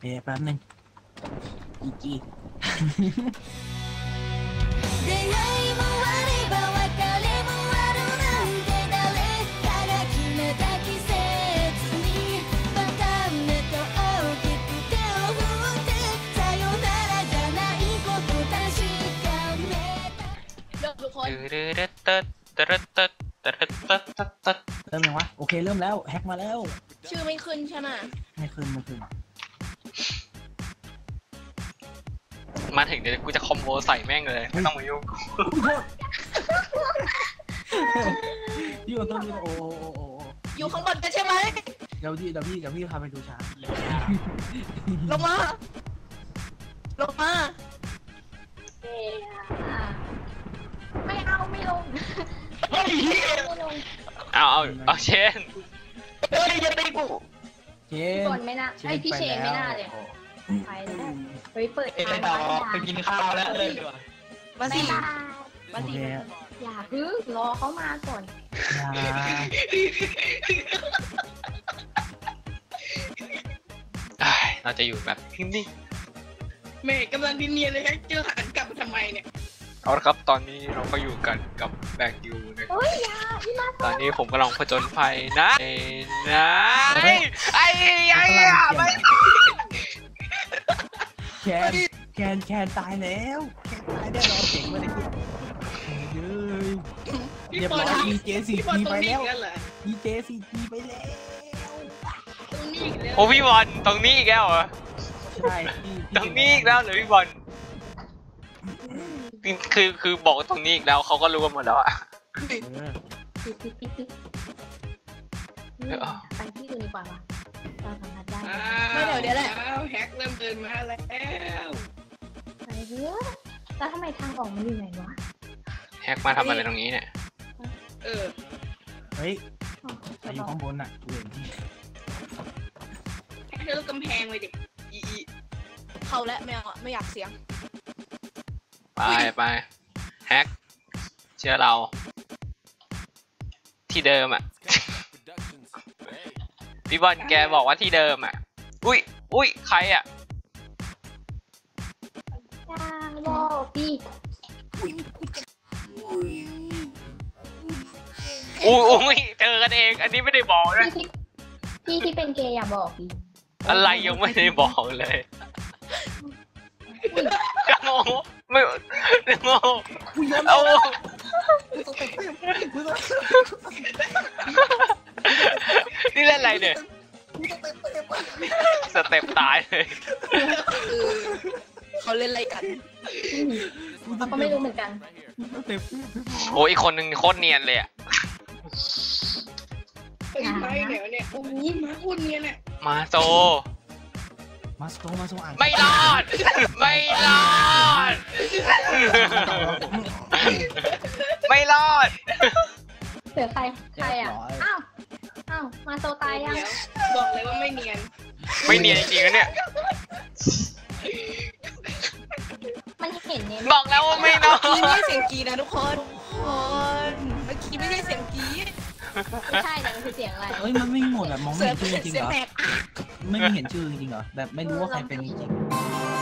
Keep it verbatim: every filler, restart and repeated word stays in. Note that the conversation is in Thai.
แป๊บนึงอีจีทุกคนเริ่มยังวะโอเคเริ่มแล้วแฮกมาแล้วชื่อไม่ขึ้นใช่ไหมไม่ขึ้นไม่ขึ้นมาถึงเดี๋ยวกูจะคอมโบใส่แม่งเลยไม่ต้องมายุ่งอยู่ต้นนี้โอ้โอ้โอ้อยู่ข้างบนกันใช่ไหมเดี๋ยวพี่เดี๋ยวพี่เดี๋ยวพี่พาไปดูช้างลงมาลงมาไม่เอาไม่ลงไม่ลงเอาเอาเอาเชนเฮ้ยอย่าตีกูเชนพี่บอลไม่น่าไอพี่เชนไม่น่าเลยไปแล้วไปเปิดทางบ้านไปกินข้าวแล้วเลยมาสิมาสิอย่าพึ่งรอเขามาก่อนเราจะอยู่แบบนิ่งๆเมย์กำลังดินเนียเลยให้เจอหันกลับมาทำไมเนี่ยเอาละครับตอนนี้เราก็อยู่กันกับแบงยูนะครับตอนนี้ผมกำลังผจญภัยนะนะไอ้ไอ้ไอ้ไม่แคนแคนแคนตายแล้วแคนตายได้รอเก่งมาเลยเย้ยเรียบร้อยอีเจสี่ทีไปแล้วอีเจสี่ทีไปแล้วโอ้พี่บอลตรงนี้อีกแล้วเหรอใช่ตรงนี้อีกแล้วหรือพี่บอลคือคือบอกตรงนี้อีกแล้วเขาก็รู้กันหมดแล้วอะไปที่ดูดีกว่าว่ะเราสามารถได้ไม่เดี๋ยวเดี๋ยวแหละแฮกเริ่มเดินมาแล้วไปเรื่อยแล้วทำไมทางออกมันอยู่ไหนวะแฮกมาทำอะไรตรงนี้เนี่ยเออเฮ้ยไปอยู่ข้างบนน่ะเห็นที่แฮกเดินกำแพงเลยดิอีเข้าแล้วไม่เอาไม่อยากเสียงไปไปแฮกเชื่อเราที่เดิมอ่ะพี่บอลแกบอกว่าที่เดิมอ่ะอุ้ยอุ้ยใครอ่ะจ้าบอกพี่อุ้ยอุ้ยเจอกันเองอันนี้ไม่ได้บอกนะพี่ที่เป็นเกย์อย่าบอกพี่อะไรยังไม่ได้บอกเลยกะโง่ไม่โง่เอานี่เล่นอะไรเนี่ยสเต็ปตายเลยเขาเล่นอะไรกันเขาก็ไม่รู้เหมือนกันโอ้ยอีกคนนึงโคตรเนียนเลยอ่ะไปไหนเนี่ยโอ้ยมาพูดเนียนเนี่ยมาโซมาสโตมาสโตอ่านไม่รอดไม่รอดไม่รอดเสือใครใครอ่ะอ้าวอ้าวมาโซตายยังบอกเลยว่าไม่เนียนไม่เนียนจริงๆนะเนี่ยมันเห็นเนี่ยบอกแล้วว่าไม่รอดไม่ใช่เสียงกีนะทุกคนเมื่อกี้ไม่ใช่เสียงกีไม่ใช่แต่มันคือเสียงอะไรเฮ้ยมันไม่หมดแบบมองไม่เห็นชื่อจริงเหรอไม่เห็นชื่อจริงเหรอแบบไม่รู้ว่าใครเป็นจริง